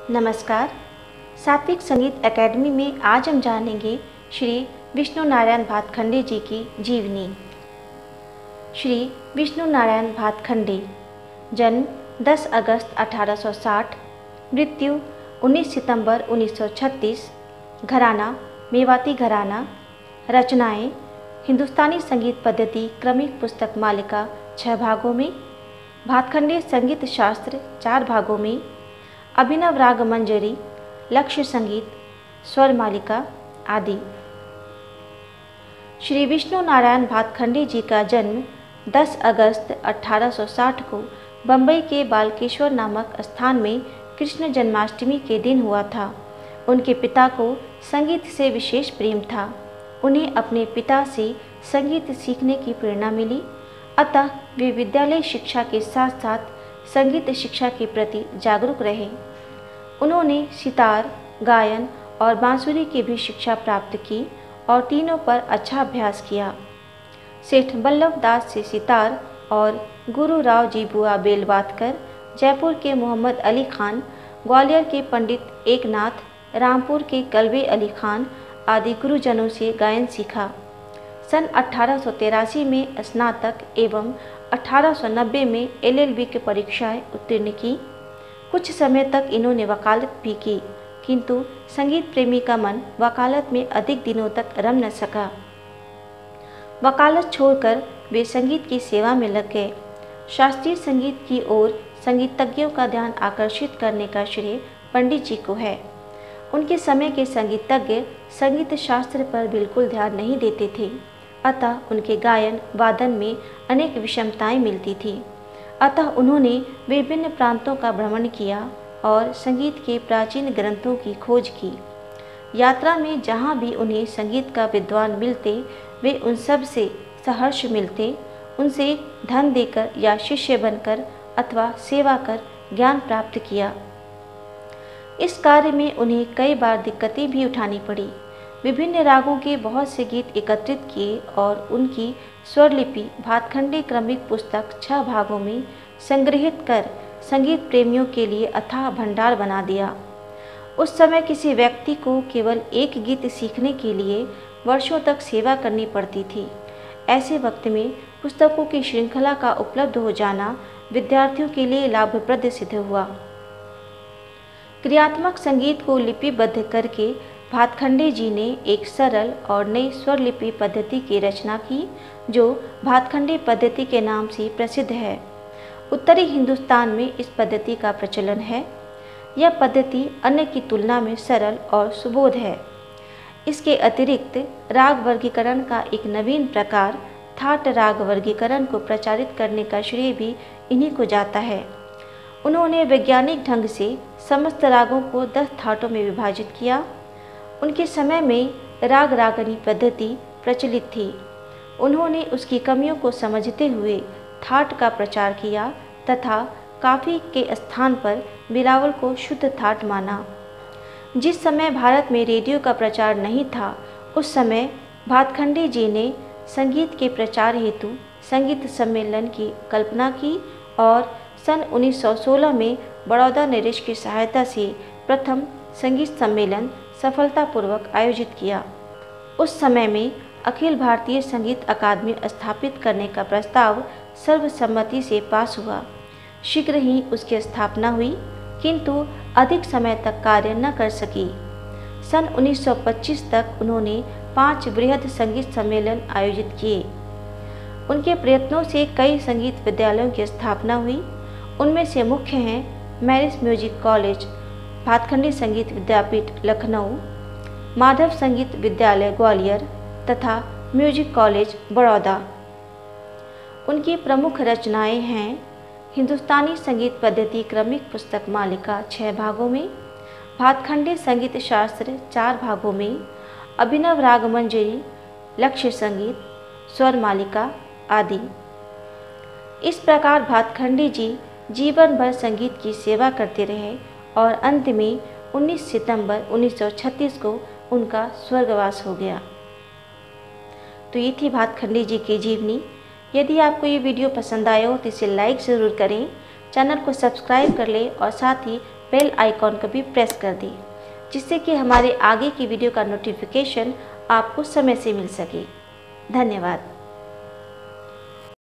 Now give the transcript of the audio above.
नमस्कार। सात्विक संगीत एकेडमी में आज हम जानेंगे श्री विष्णु नारायण भातखंडे जी की जीवनी। श्री विष्णु नारायण भातखंडे, जन्म 10 अगस्त 1860, मृत्यु 19 सितंबर 1936, घराना मेवाती घराना। रचनाएं हिंदुस्तानी संगीत पद्धति क्रमिक पुस्तक मालिका 6 भागों में, भातखंडे संगीत शास्त्र 4 भागों में, अभिनव राग मंजरी, लक्ष्य संगीत, स्वर मालिका आदि। श्री विष्णु नारायण भातखंडे जी का जन्म 10 अगस्त 1860 को बम्बई के बालकेश्वर नामक स्थान में कृष्ण जन्माष्टमी के दिन हुआ था। उनके पिता को संगीत से विशेष प्रेम था। उन्हें अपने पिता से संगीत सीखने की प्रेरणा मिली, अतः वे विद्यालय शिक्षा के साथ साथ संगीत शिक्षा के प्रति जागरूक रहे। उन्होंने सितार, गायन और बांसुरी की भी शिक्षा प्राप्त की और तीनों पर अच्छा अभ्यास किया। सेठ बल्लभ दास से सितार और गुरु राव जी बुआ बेलवातकर, जयपुर के मोहम्मद अली खान, ग्वालियर के पंडित एकनाथ, रामपुर के कलवे अली खान आदि गुरुजनों से गायन सीखा। सन 1883 में स्नातक एवं 1890 में LLB की परीक्षाएं उत्तीर्ण की। कुछ समय तक इन्होंने वकालत भी की, किंतु संगीत प्रेमी का मन वकालत में अधिक दिनों तक रम न सका। वकालत छोड़कर वे संगीत की सेवा में लग गए। शास्त्रीय संगीत की ओर संगीतज्ञों का ध्यान आकर्षित करने का श्रेय पंडित जी को है। उनके समय के संगीतज्ञ संगीत शास्त्र पर बिल्कुल ध्यान नहीं देते थे, अतः उनके गायन वादन में अनेक विषमताएं मिलती थी। अतः उन्होंने विभिन्न प्रांतों का भ्रमण किया और संगीत के प्राचीन ग्रंथों की खोज की। यात्रा में जहाँ भी उन्हें संगीत का विद्वान मिलते, वे उन सब से सहर्ष मिलते, उनसे धन देकर या शिष्य बनकर अथवा सेवा कर ज्ञान प्राप्त किया। इस कार्य में उन्हें कई बार दिक्कतें भी उठानी पड़ी। विभिन्न रागों के बहुत से गीत एकत्रित किए और उनकी स्वरलिपि भातखंडे क्रमिक पुस्तक 6 भागों में संग्रहित कर संगीत प्रेमियों के लिए अथाह भंडार बना दिया। उस समय किसी व्यक्ति को केवल एक गीत सीखने के लिए वर्षों तक सेवा करनी पड़ती थी। ऐसे वक्त में पुस्तकों की श्रृंखला का उपलब्ध हो जाना विद्यार्थियों के लिए लाभप्रद सिद्ध हुआ। क्रियात्मक संगीत को लिपिबद्ध करके भातखंडे जी ने एक सरल और नई स्वर लिपि पद्धति की रचना की, जो भातखंडे पद्धति के नाम से प्रसिद्ध है। उत्तरी हिंदुस्तान में इस पद्धति का प्रचलन है। यह पद्धति अन्य की तुलना में सरल और सुबोध है। इसके अतिरिक्त राग वर्गीकरण का एक नवीन प्रकार थाट राग वर्गीकरण को प्रचारित करने का श्रेय भी इन्हीं को जाता है। उन्होंने वैज्ञानिक ढंग से समस्त रागों को 10 थाटों में विभाजित किया। उनके समय में राग रागनी पद्धति प्रचलित थी। उन्होंने उसकी कमियों को समझते हुए थाट का प्रचार किया तथा काफ़ी के स्थान पर बिलावल को शुद्ध थाट माना। जिस समय भारत में रेडियो का प्रचार नहीं था, उस समय भातखंडे जी ने संगीत के प्रचार हेतु संगीत सम्मेलन की कल्पना की और सन 1916 में बड़ौदा नरेश की सहायता से प्रथम संगीत सम्मेलन सफलतापूर्वक आयोजित किया। उस समय में अखिल भारतीय संगीत अकादमी स्थापित करने का प्रस्ताव सर्वसम्मति से पास हुआ। शीघ्र ही उसकी स्थापना हुई, किंतु अधिक समय तक कार्य न कर सकी। सन 1925 तक उन्होंने 5 बृहद संगीत सम्मेलन आयोजित किए। उनके प्रयत्नों से कई संगीत विद्यालयों की स्थापना हुई। उनमें से मुख्य हैं मैरिज म्यूजिक कॉलेज, भातखंडे संगीत विद्यापीठ लखनऊ, माधव संगीत विद्यालय ग्वालियर तथा म्यूजिक कॉलेज बड़ौदा। उनकी प्रमुख रचनाएं हैं हिंदुस्तानी संगीत पद्धति क्रमिक पुस्तक मालिका 6 भागों में, भातखंडे संगीत शास्त्र 4 भागों में, अभिनव राग मंजरी, लक्ष्य संगीत, स्वर मालिका आदि। इस प्रकार भातखंडे जी जीवन भर संगीत की सेवा करते रहे और अंत में 19 सितंबर 1936 को उनका स्वर्गवास हो गया। तो ये थी भातखंडे जी की जीवनी। यदि आपको ये वीडियो पसंद आया हो तो इसे लाइक ज़रूर करें, चैनल को सब्सक्राइब कर लें और साथ ही बेल आइकॉन को भी प्रेस कर दें, जिससे कि हमारे आगे की वीडियो का नोटिफिकेशन आपको समय से मिल सके। धन्यवाद।